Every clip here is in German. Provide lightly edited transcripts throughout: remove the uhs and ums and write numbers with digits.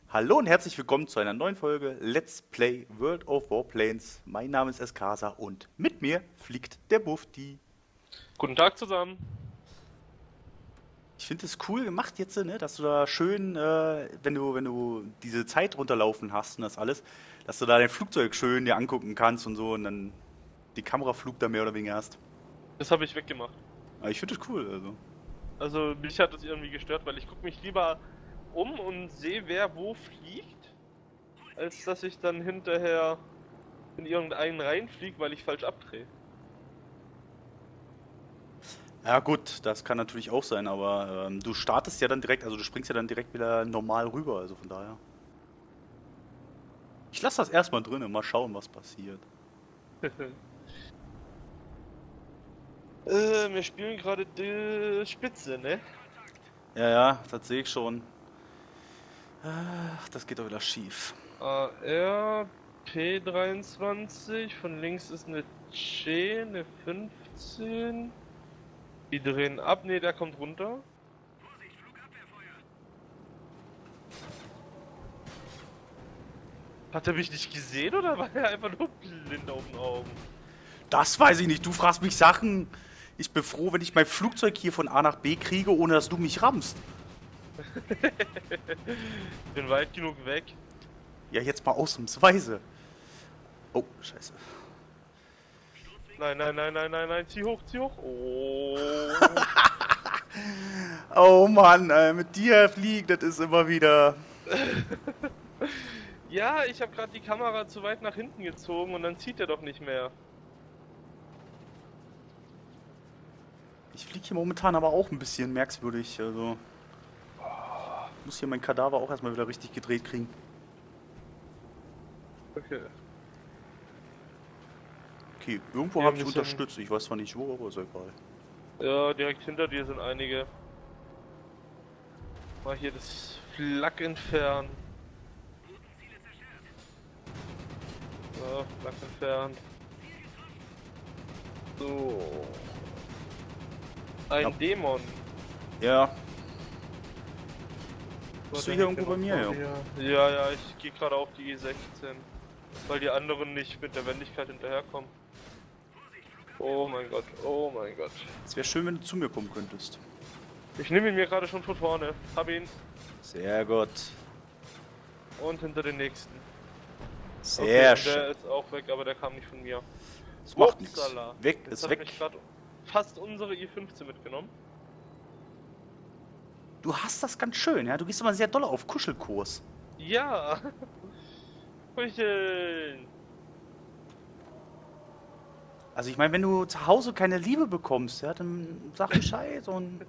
Hallo und herzlich willkommen zu einer neuen Folge Let's Play World of Warplanes. Mein Name ist Eskasa und mit mir fliegt der Bufti. Guten Tag zusammen. Ich finde es cool gemacht jetzt, ne, dass du da schön, wenn du diese Zeit runterlaufen hast und das alles, dass du da dein Flugzeug schön dir angucken kannst und so und dann die Kameraflug da mehr oder weniger hast. Das habe ich weggemacht. Aber ich finde das cool, also. Also mich hat das irgendwie gestört, weil ich gucke mich lieber um und sehe, wer wo fliegt, als dass ich dann hinterher in irgendeinen reinfliege, weil ich falsch abdrehe. Ja gut, das kann natürlich auch sein, aber du startest ja dann direkt, also du springst ja dann direkt wieder normal rüber, also von daher. Ich lasse das erstmal drin und mal schauen, was passiert. Wir spielen gerade die Spitze, ne? Ja, ja, das sehe ich schon. Ach, das geht doch wieder schief. AR P23, von links ist eine C, eine 15. Die drehen ab, ne, der kommt runter. Hat er mich nicht gesehen oder war er einfach nur blind auf den Augen? Das weiß ich nicht. Du fragst mich Sachen. Ich bin froh, wenn ich mein Flugzeug hier von A nach B kriege, ohne dass du mich rammst. Bin weit genug weg. Ja, jetzt mal ausnahmsweise. Oh, scheiße. Nein, nein, nein, nein, nein, nein, zieh hoch, zieh hoch. Oh. Oh Mann, mit dir fliegen, das ist immer wieder... Ja, ich habe gerade die Kamera zu weit nach hinten gezogen und dann zieht er doch nicht mehr. Ich fliege hier momentan aber auch ein bisschen merkwürdig, also... Ich muss hier mein Kadaver auch erstmal wieder richtig gedreht kriegen. Okay. Okay, irgendwo Wir habe haben ich ein bisschen. unterstützt. Ich weiß zwar nicht wo, aber ist egal. Ja, direkt hinter dir sind einige. Mal hier das Flak entfernen. So, Flak entfernt. So. Ein Ja. Dämon. Ja, Wo bist der du hier hängt irgendwo bei denn mir, noch vor ja? dir? Ja, ja, ich gehe gerade auf die E16. Weil die anderen nicht mit der Wendigkeit hinterherkommen. Oh mein Gott, oh mein Gott. Es wäre schön, wenn du zu mir kommen könntest. Ich nehme ihn mir gerade schon von vorne. Hab ihn. Sehr gut. Und hinter den nächsten. Sehr Okay, schön. der ist auch weg, aber der kam nicht von mir. Das macht nichts. Upsala. Weg Jetzt ist hat weg. mich gerade fast unsere i15 mitgenommen. Du hast das ganz schön, ja? Du gehst immer sehr doll auf Kuschelkurs. Ja. Kuscheln. Also ich meine, wenn du zu Hause keine Liebe bekommst, ja, dann sag Bescheid und...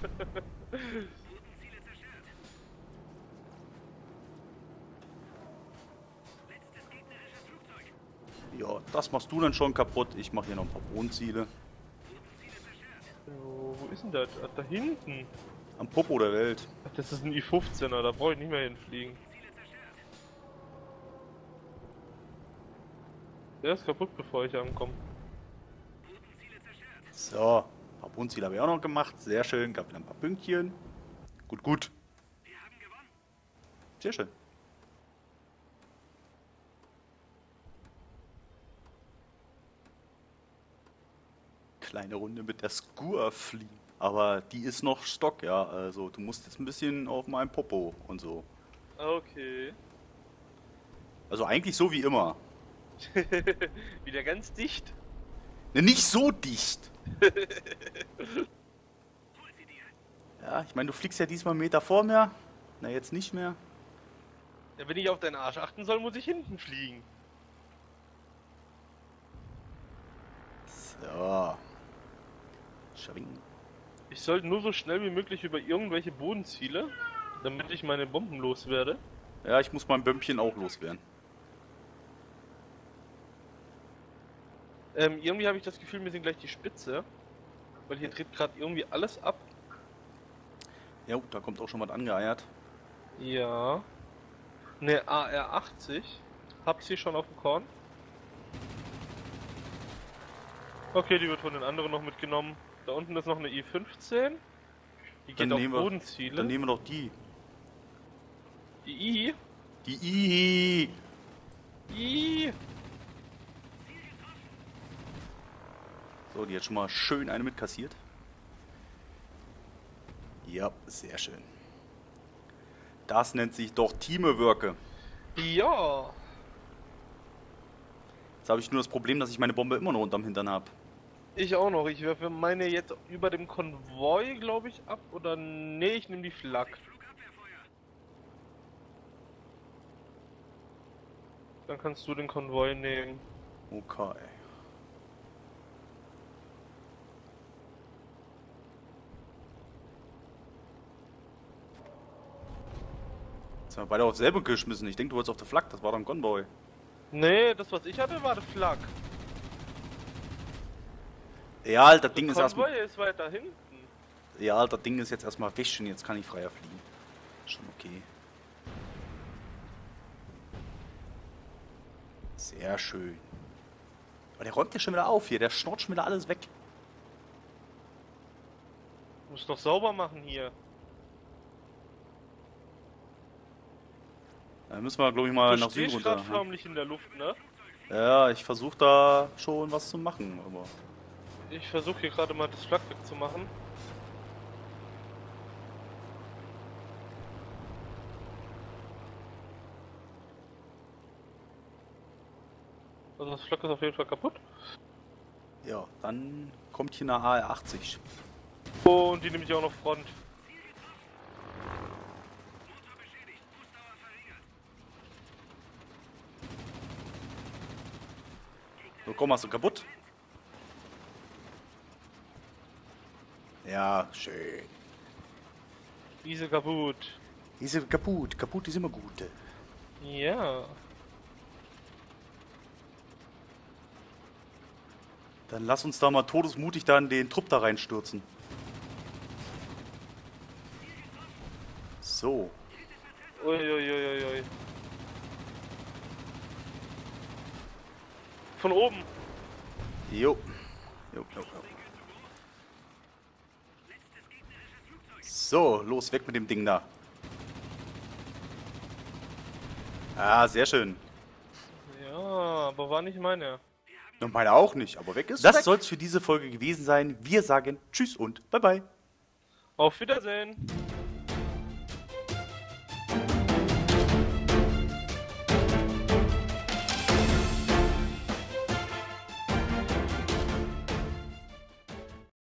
Ja, das machst du dann schon kaputt. Ich mache hier noch ein paar Bodenziele. Wo ist denn das? Ach, da hinten. Am Popo der Welt. Ach, das ist ein i15er, da brauche ich nicht mehr hinfliegen. Der ist kaputt, bevor ich ankomme. So, ein paar Bodenziele habe ich auch noch gemacht. Sehr schön, gab wieder ein paar Pünktchen. Gut, gut. Sehr schön. Kleine Runde mit der Skur fliegen. Aber die ist noch Stock, ja. Also du musst jetzt ein bisschen auf meinem Popo und so. Okay. Also eigentlich so wie immer. Wieder ganz dicht. Ne, nicht so dicht. Ja, ich meine, du fliegst ja diesmal einen Meter vor mir. Na, jetzt nicht mehr. Ja, wenn ich auf deinen Arsch achten soll, muss ich hinten fliegen. So. Schwingen. Ich sollte nur so schnell wie möglich über irgendwelche Bodenziele, damit ich meine Bomben loswerde. Ja, ich muss mein Bömpchen auch loswerden. Irgendwie habe ich das Gefühl, wir sind gleich die Spitze. Weil hier dreht gerade irgendwie alles ab. Ja, da kommt auch schon was angeeiert. Ja. Ne, AR80. Habt ihr schon auf dem Korn? Okay, die wird von den anderen noch mitgenommen. Da unten ist noch eine i15. Die geht Dann auf nehmen wir, Bodenziele. dann nehmen wir doch die. Die I? Die I. Ih. So, die hat schon mal schön eine mitkassiert. Ja, sehr schön. Das nennt sich doch Teamwork. Ja. Jetzt habe ich nur das Problem, dass ich meine Bombe immer noch unterm Hintern habe. Ich auch noch. Ich werfe meine jetzt über dem Konvoi, glaube ich, ab. Oder nee, ich nehme die Flak. Dann kannst du den Konvoi nehmen. Okay. Jetzt haben wir beide auf selber geschmissen. Ich denke, du wolltest auf der Flak, das war dann Gunboy. Nee, das was ich hatte war der Flak. Ja, das Ding Der ist erstmal. Konvoi ist weiter hinten. Ja, das Ding ist jetzt erstmal fischen, jetzt kann ich freier fliegen. Schon okay. Sehr schön. Aber der räumt ja schon wieder auf hier, der schnort schon wieder alles weg. Muss noch sauber machen hier. Da müssen wir, glaube ich, mal Du nach Süden stehst runter. gerade förmlich in der Luft, ne? Ja, ich versuche da schon was zu machen, aber. Ich versuche hier gerade mal das Flak wegzumachen. Also das Flak ist auf jeden Fall kaputt. Ja, dann kommt hier eine AR-80. Und die nehme ich auch noch Front. So, komm, hast du kaputt? Ja, schön. Diese kaputt. Die sind kaputt, kaputt ist immer gut. Ja. Dann lass uns da mal todesmutig dann den Trupp da reinstürzen. So. Uiuiuiui. Von oben. Jo. Jo. So, los, weg mit dem Ding da. Ah, sehr schön. Ja, aber war nicht meine. Und meine auch nicht, aber weg ist das soll es für diese Folge gewesen sein. Wir sagen Tschüss und Bye-bye. Auf Wiedersehen.